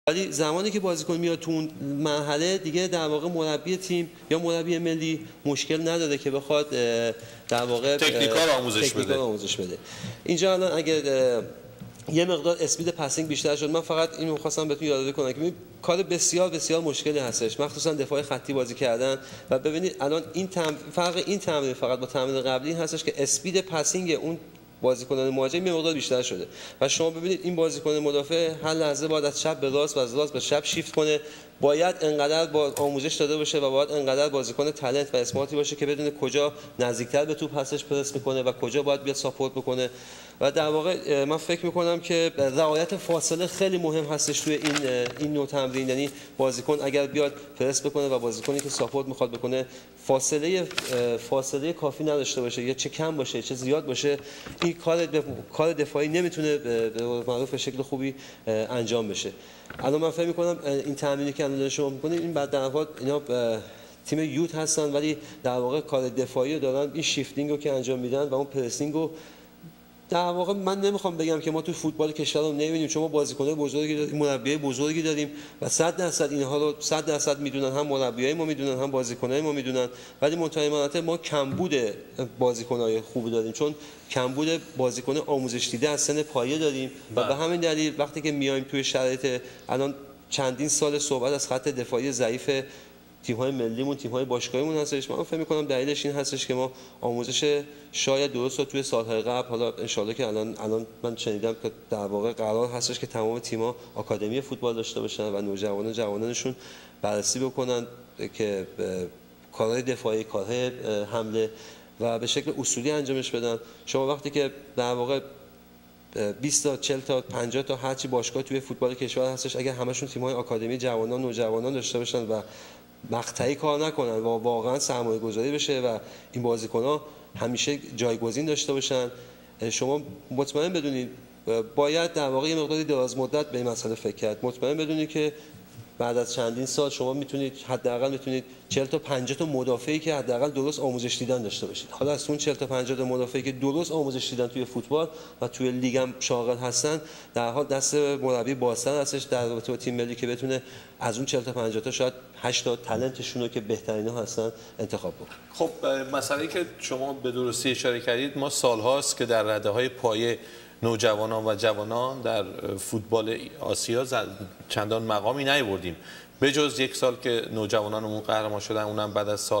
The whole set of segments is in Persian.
ولی زمانی که بازیکن میاد تو اون مرحله دیگه در واقع مربی تیم یا مربی ملی مشکل نداره که بخواد در واقع تکنیکال آموزش بده. اینجا الان اگر یه مقدار اسپید پاسینگ بیشتر شد، من فقط اینو خواستم بهتون یادآوری کنم که کار بسیار بسیار مشکلی هستش، مخصوصا دفاع خطی بازی کردن. و ببینید الان این فرق این تمرین فقط با تمرین قبلی هستش که اسپید پاسینگ اون بازیکنان مهاجم یه مقدار بیشتر شده و شما ببینید این بازیکن مدافع هر لحظه باید از چپ به راست و از راست به چپ شیفت کنه، باید انقدر با آموزش داده باشه و باید انقدر بازیکن تالنت و اسمارتی باشه که بدونه کجا نزدیکتر به توپ هستش پرس میکنه و کجا باید بیاد ساپورت بکنه. و در واقع من فکر میکنم که رعایت فاصله خیلی مهم هستش توی این نوع تمرین. یعنی بازیکن اگر بیاد پرس بکنه و بازیکنی که ساپورت میخواد بکنه فاصله کافی نداشته باشه، یا چه کم باشه چه زیاد باشه، این کار دفاعی نمیتونه به معروف به شکل خوبی انجام بشه. الان من فکر میکنم این تمرینی که الان شما میکنید این بعد در واقع اینا تیم یوت هستن ولی در واقع کار دفاعی رو دارن، این شیفتینگ رو که انجام میدن و اون پرسینگ رو در واقع من نمیخوام بگم که ما تو فوتبال کشورمون نمیبینیم، چون ما بازیکن‌های بزرگی داریم، مربیای بزرگی داریم و 100% اینها رو 100% میدونن، هم مربیای ما میدونن هم بازیکن‌های ما میدونن، ولی منتهی ما کمبود بازیکن‌های خوبی داریم، چون کمبود بازیکن آموزش دیده از سن پایه داریم و به همین دلیل وقتی که میایم توی شرایط الان چندین سال صحبت از خط دفاعی ضعیف تیم‌های ملیمون، تیم‌های باشگاهیمون هستش، من فکر می‌کنم دلیلش این هستش که ما آموزش شاید درست رو توی سال‌های قبل، حالا انشالله که الان من شنیدم که در واقع قرار هستش که تمام تیم‌ها آکادمی فوتبال داشته باشن و نوجوانان جوانانشون بررسی بکنن که کارهای دفاعی، کارهای حمله و به شکل اصولی انجامش بدن. شما وقتی که در واقع 20 تا 40 تا 50 تا هرچی باشگاه توی فوتبال کشور هستش، اگر همشون تیم‌های آکادمی جوانان نوجوانان داشته باشن و مقطعی کار نکنن و واقعا سرمایه گذاری بشه و این بازیکن‌ها همیشه جایگزین داشته باشن، شما مطمئن بدونید باید در واقع یه مقداری دراز مدت به این مسئله فکر کرد. مطمئن بدونید که بعد از چندین سال شما میتونید حداقل 40 تا 50 تا مدافعی که حداقل درست آموزش دیدن داشته باشید. حالا از اون 40 تا 50 تا مدافعی که درست آموزش دیدن توی فوتبال و توی لیگ هم شاغل هستن، در حال دست مربی بازتر هستش در رابطه با تیم ملی که بتونه از اون 40 تا 50 تا شاید 8 تا تالنتشون رو که بهترینا هستن انتخاب بکنه. خب مسئله‌ای که شما به درستی اشاره کردید، ما سال‌هاست که در رده‌های پایه نوجوانان و جوانان در فوتبال آسیا چندان مقامی نیاوردیم، به جز یک سال که نوجوانانمون قهرمان شدن، اونم بعد از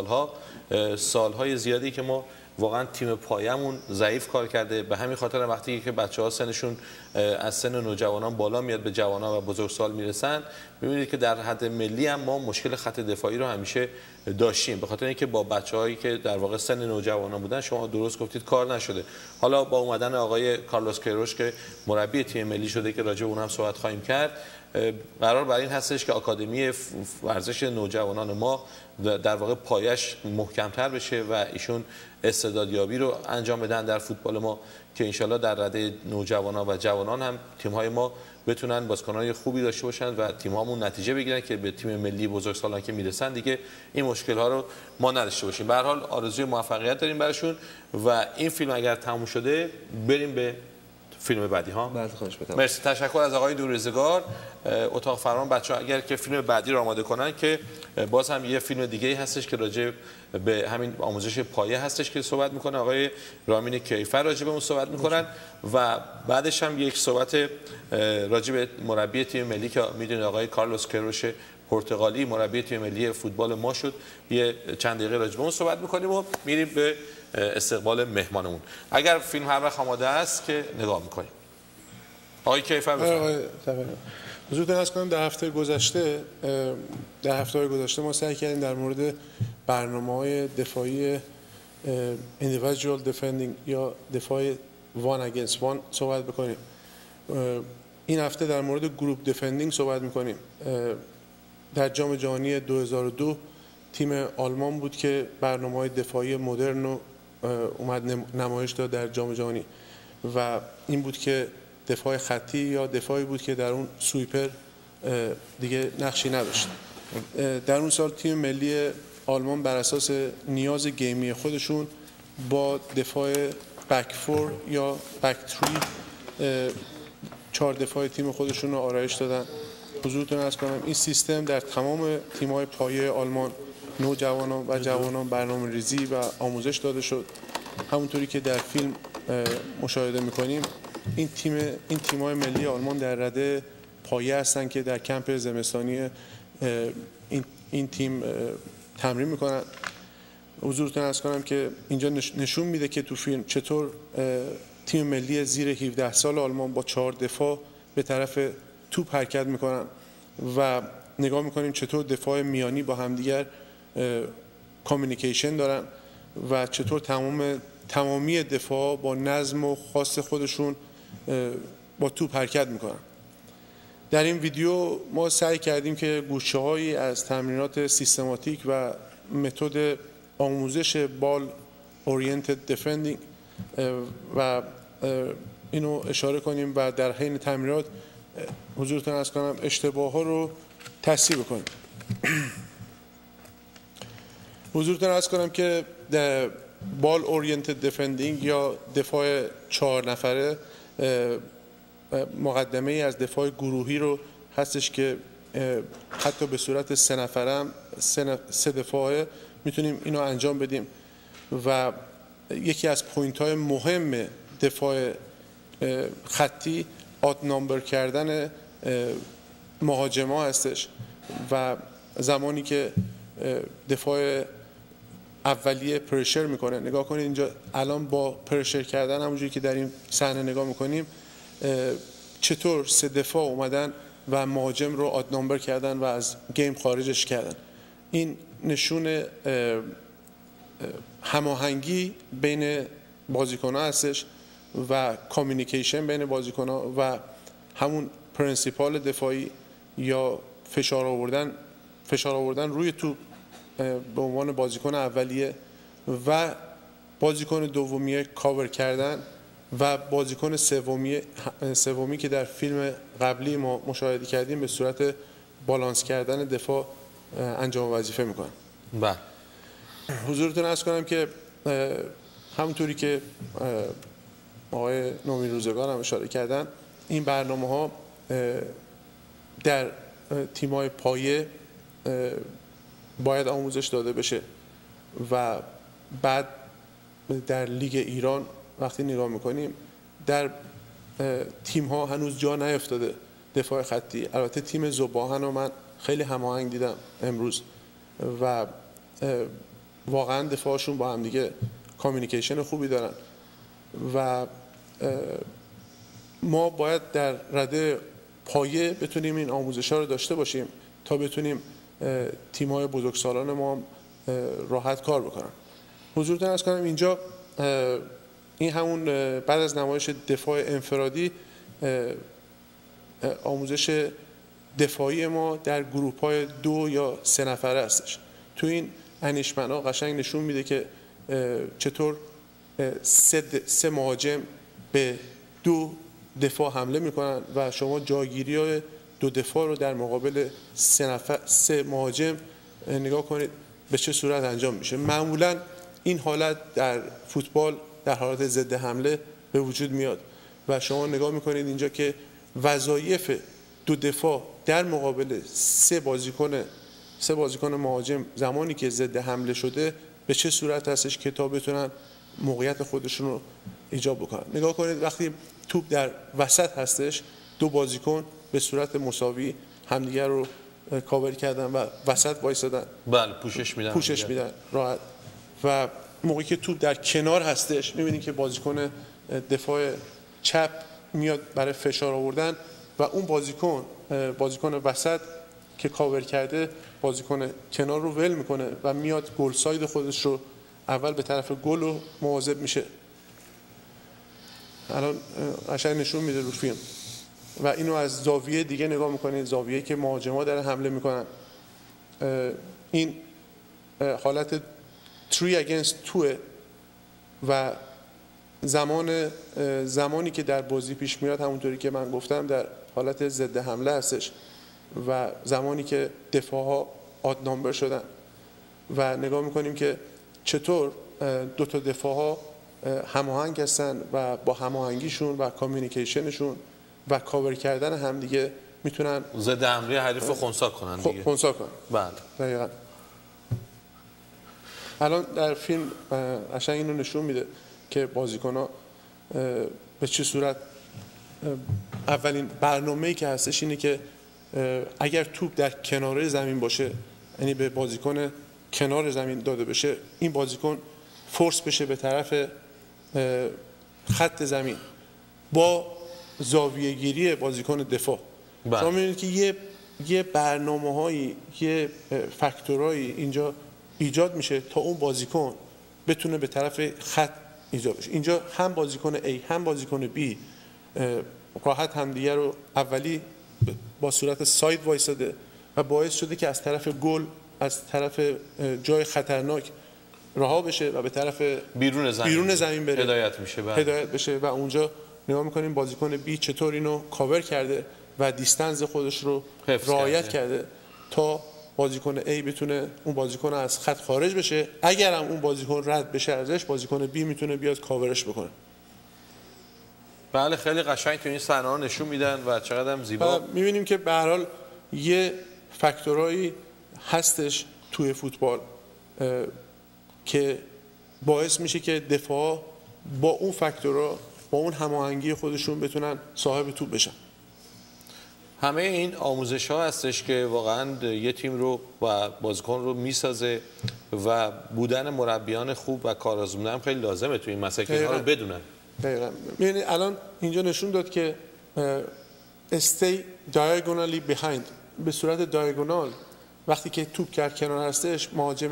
سالهای زیادی که ما واقعا تیم پایه‌مون ضعیف کار کرده. به همین خاطر وقتی که بچه‌ها سنشون از سن نوجوانان بالا میاد به جوانان و بزرگسال میرسن، می‌بینید که در حد ملی هم ما مشکل خط دفاعی رو همیشه داشتیم، به خاطر اینکه با بچه‌هایی که در واقع سن نوجوانان بودن، شما درست گفتید، کار نشده. حالا با اومدن آقای کارلوس کیروش که مربی تیم ملی شده که راجع به اونم صحبت خواهیم کرد، قرار بر این هستش که آکادمی ورزش نوجوانان ما در واقع پایش محکم‌تر بشه و ایشون استعدادیابی رو انجام بدن در فوتبال ما که انشالله در رده نوجوانان و جوانان هم تیم‌های ما بتونن بازیکن‌های خوبی داشته باشن و تیم‌هامون نتیجه بگیرن که به تیم ملی بزرگسالان که میرسن دیگه این مشکل‌ها رو ما نداشته باشیم. به هر حال آرزوی موفقیت داریم براشون و این فیلم اگر تموم شده بریم به فیلم بعدی ها. بله خواهش می‌کنم. مرسی، تشکر از آقای دوریزگار. اتاق فرمان بچه‌ها اگر که فیلم بعدی رو آماده کنن که باز هم یه فیلم دیگه‌ای هستش که راجع به همین آموزش پایه هستش که صحبت میکنه آقای رامین کیفر، راجع به اون صحبت میکنن و بعدش هم یک صحبت راجع به مربی تیم ملی که میدونید آقای کارلوس کیروش پرتغالی مربی تیم ملی فوتبال ما شد، یه چند دقیقه راجع به اون صحبت میکنیم و میریم به استقبال مهمانمون. اگر فیلم هر وقت آماده است که نگاه میکنیم. آقای کیفر بفرمایید. حضورتون عرض کنم در هفته گذشته ما سعی کردیم در مورد برنامه‌های دفاعی individual defending یا دفاع one against one صحبت بکنیم. این هفته در مورد گروپ دفندینگ صحبت میکنیم. در جام جهانی 2002 تیم آلمان بود که برنامه‌های دفاعی مدرن رو اومد نمایش داد در جام جهانی و این بود که دفاع خطی یا دفاعی بود که در اون سویپر دیگه نقشی نداشت. در اون سال تیم ملی آلمان بر اساس نیاز گیمی خودشون با دفاع بک فور یا بک تری 4 دفاع تیم خودشون رو آرایش دادن حضورتون عرض کنم این سیستم در تمام تیم‌های پایه آلمان نوجوانان و جوانان برنامه‌ریزی و آموزش داده شد. همونطوری که در فیلم مشاهده می‌کنیم این تیم‌های ملی آلمان در رده پایه هستن که در کمپ زمستانی این تیم تمرین می‌کنن. حضورتون عرض کنم که اینجا نشون میده که تو فیلم چطور تیم ملی زیر 17 سال آلمان با 4 دفاع به طرف توپ حرکت میکنن و نگاه میکنیم چطور دفاع میانی با همدیگر کامیونیکیشن دارن و چطور تمامی دفاع با نظم و خاص خودشون با توپ حرکت میکنن. در این ویدیو ما سعی کردیم که گوشه‌هایی از تمرینات سیستماتیک و متد آموزش بال اورینتد دیفندینگ و اینو اشاره کنیم و در حین تمرینات حضورتون عرض کنم اشتباه ها رو تصحیح بکنیم. حضورتون عرض کنم که بال اورینتد دیفندینگ یا دفاع 4 نفره مقدمه ای از دفاع گروهی رو هستش که حتی به صورت 3 نفره هم 3 دفاعه میتونیم اینو انجام بدیم و یکی از پوینت های مهم دفاع خطی آد نامبر کردن مهاجما هستش و زمانی که دفاع اولیه پرشر میکنه، نگاه کنید اینجا الان با پرشر کردن همونجوری که در این صحنه نگاه میکنیم چطور 3 دفاع اومدن و مهاجم رو آد نامبر کردن و از گیم خارجش کردن. این نشون هماهنگی بین بازیکن‌ها هستش و کامیونیکیشن بین بازیکن‌ها و همون پرنسیپال دفاعی یا فشار آوردن روی توپ به عنوان بازیکن اولیه و بازیکن دومیه کاور کردن و بازیکن سومی که در فیلم قبلی ما مشاهده کردیم به صورت بالانس کردن دفاع انجام وظیفه میکنن. بله. حضورتون عرض کنم که همونطوری که آقای نومی روزگار هم اشاره کردن این برنامه ها در تیم‌های پایه باید آموزش داده بشه و بعد در لیگ ایران وقتی نگاه میکنیم در تیم ها هنوز جا نیفتاده دفاع خطی. البته تیم ذوب‌آهن رو من خیلی هماهنگ دیدم امروز و واقعا دفاعشون با هم دیگه کامیونیکیشن خوبی دارن و ما باید در رده پایه بتونیم این آموزش‌ها رو داشته باشیم تا بتونیم تیم‌های بزرگسالان ما راحت کار بکنن. حضورتون عرض کنم اینجا این همون بعد از نمایش دفاع انفرادی آموزش دفاعی ما در گروه‌های 2 یا 3 نفره هستش. تو این انیشمن‌ها قشنگ نشون میده که چطور 3 مهاجم به 2 دفاع حمله میکنن و شما جاگیری 2 دفاع رو در مقابل 3 مهاجم نگاه کنید به چه صورت انجام میشه. معمولا این حالت در فوتبال در حالت ضد حمله به وجود میاد و شما نگاه میکنید اینجا که وظایف 2 دفاع در مقابل 3 بازیکن مهاجم زمانی که ضد حمله شده به چه صورت هستش که تا بتونن موقعیت خودشون رو ایجاد بکنن. نگاه کنید وقتی توپ در وسط هستش 2 بازیکن به صورت مساوی همدیگر رو کاور کردن و وسط وایسادن. بله پوشش میدن راحت. و موقعی که توپ در کنار هستش می‌بینید که بازیکن دفاع چپ میاد برای فشار آوردن و اون بازیکن وسط که کاور کرده بازیکن کنار رو ول میکنه و میاد گل ساید خودش رو اول به طرف گل و مواظب میشه. الان قشنگ نشون میده رو فیلم و اینو از زاویه دیگه نگاه میکنید، زاویه‌ای که مهاجما دارن حمله میکنن. این حالت 3 against 2 و زمانی که در بازی پیش میاد همونطوری که من گفتم در حالت ضد حمله هستش و زمانی که دفاع ها آد نامبر شدن و نگاه میکنیم که چطور 2 تا دفاع ها هماهنگ هستن و با هماهنگیشون و کامیونیکیشنشون و کاور کردن همدیگه میتونن ضد حمله حریف رو خنثی کنن دیگه. خنثی کنن. بله. دقیقاً. الان در فیلم قشنگ اینو نشون میده که بازیکن‌ها به چه صورت اولین برنامه‌ای که هستش اینه که اگر توپ در کناره زمین باشه، یعنی به بازیکن کنار زمین داده بشه، این بازیکن فورس بشه به طرف خط زمین با زاویه گیری بازیکن دفاع. شما می‌بینید که یه برنامه‌هایی، یه فاکتورایی اینجا ایجاد میشه تا اون بازیکن بتونه به طرف خط ایجاد بشه. اینجا هم بازیکن A هم بازیکن B راحت همدیگه رو اولی با صورت ساید وایساده و باعث شده که از طرف گل، از طرف جای خطرناک رها بشه و به طرف بیرون زمین بره، هدایت میشه. هدایت بشه و اونجا نگاه میکنیم بازیکن بی چطور اینو کاور کرده و دیستنس خودش رو رعایت کرده تا بازیکن A بتونه اون بازیکن از خط خارج بشه. اگر هم اون بازیکن رد بشه ازش، بازیکن B میتونه بیاد کاورش بکنه. بله، خیلی قشنگ تو این صحنه‌ها نشون میدن و چقدر هم زیبا. می‌بینیم که به هر حال یه فاکتورایی هستش توی فوتبال که باعث میشه که دفاع با اون فاکتورها، با اون هماهنگی خودشون بتونن صاحب توپ بشن. همه این آموزش‌ها هستش که واقعا یه تیم رو و بازیکن رو میسازه و بودن مربیان خوب و کارآزموده هم خیلی لازمه تو این مسائل که اینها رو بدونن. دقیقاً. یعنی الان اینجا نشون داد که stay diagonally behind، به صورت دایگونال وقتی که توپ کرد کنار هستش، مهاجم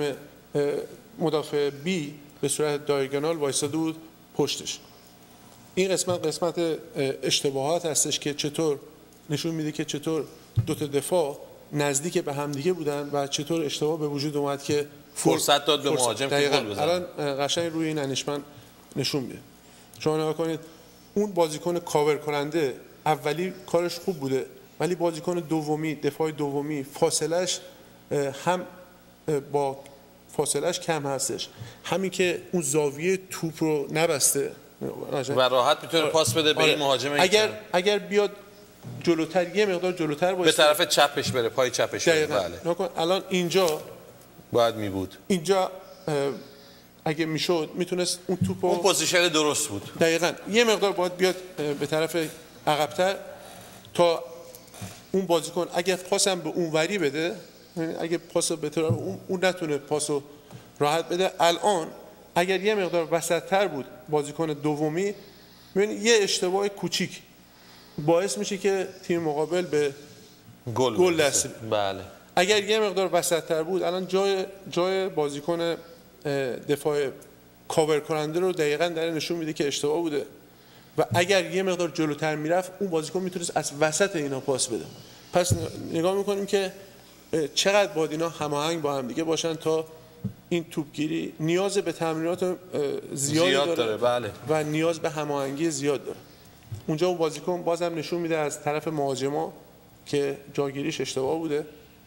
مدافع B به صورت دایگونال وایساده بود پشتش. این قسمت اشتباهات هستش که چطور نشون میده که چطور دو تا دفاع نزدیک به همدیگه بودن و چطور اشتباه به وجود اومد که فرصت داد به مهاجم که گل بزنه. الان قشنگ روی این انیشمن نشون میده. شما نگاه کنید اون بازیکن کاور کننده اولی کارش خوب بوده، ولی بازیکن دومی، دفاع دومی فاصلش هم با فاصلش کم هستش، همین که اون زاویه توپ رو نبسته و راحت میتونه پاس بده به این مهاجم. اگر بیاد جلوتر، یه مقدار جلوتر به طرف چپش بره، پای چپش بره. بله. الان اینجا باید می بود. اینجا اگه میشد میتونست اون توپو، اون پوزیشن درست بود. دقیقاً یه مقدار باید بیاد به طرف عقب‌تر تا اون بازیکن اگه پاسم به اون وری بده، اگه پاسو به طرف اون نتونه پاسو راحت بده. الان اگر یه مقدار وسط‌تر بود بازیکن دومی، ببین یه اشتباه کوچیک باعث میشه که تیم مقابل به گل دست. بله. اگر یه مقدار وسط‌تر بود، الان جای بازیکن دفاع کاور کننده رو دقیقاً داره نشون میده که اشتباه بوده و اگر یه مقدار جلوتر میرفت اون بازیکن میتونست از وسط اینا پاس بده. پس نگاه میکنیم که چقدر باید اینا هماهنگ با هم دیگه باشن تا این توپگیری نیاز به تمرینات زیاد داره. بله. و نیاز به هماهنگی زیاد داره. اونجا اون بازیکن بازم نشون میده از طرف مهاجما که جاگیریش اشتباه بوده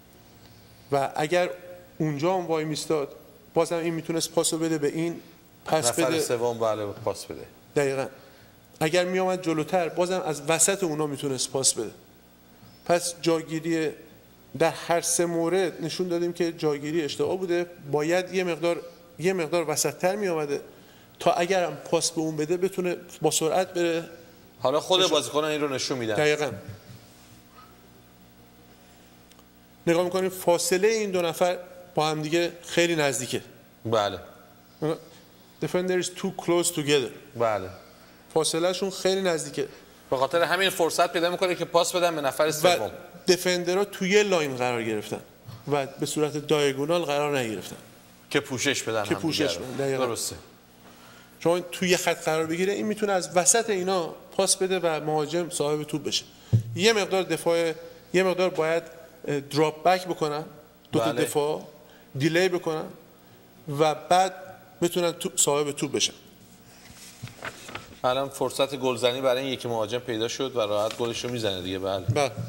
و اگر اونجا هم وای میستاد بازم این میتونست پاسو بده به این، پس بده نفر سوم. بله، پاس بده. دقیقاً. اگر می آمد جلوتر بازم از وسط اونا میتونست پاس بده. پس جاگیری در هر سه مورد نشون دادیم که جاگیری اشتباه بوده. باید یه مقدار وسط‌تر می آمده تا اگر هم پاس به اون بده بتونه با سرعت بره. حالا خود بازیکنان این رو نشون میدن. دقیقاً. نگاه میکنیم فاصله این دو نفر با هم دیگه خیلی نزدیکه. بله. Defenders too close together. بله. فاصله شون خیلی نزدیکه. به خاطر همین فرصت پیدا میکنه که پاس بدن به نفر سوم. دفندرها توی لاین قرار گرفتن و به صورت دایگونال قرار نگرفتن که پوشش بدن. درسته. چون توی خط قرار بگیره این میتونه از وسط اینا پاس بده و مهاجم صاحب توپ بشه. یه مقدار باید دراپ بک بکنن دو تا دفاع، دیلی بکنن و بعد بتونن صاحب توپ بشن. الان فرصت گلزنی برای این یکی مهاجم پیدا شد و راحت گلش رو میزنه دیگه. بله.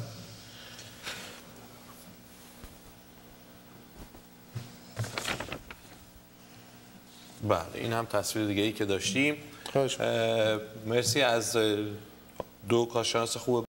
بله، این هم تصویر دیگه ای که داشتیم. مرسی از دو کارشناس خوب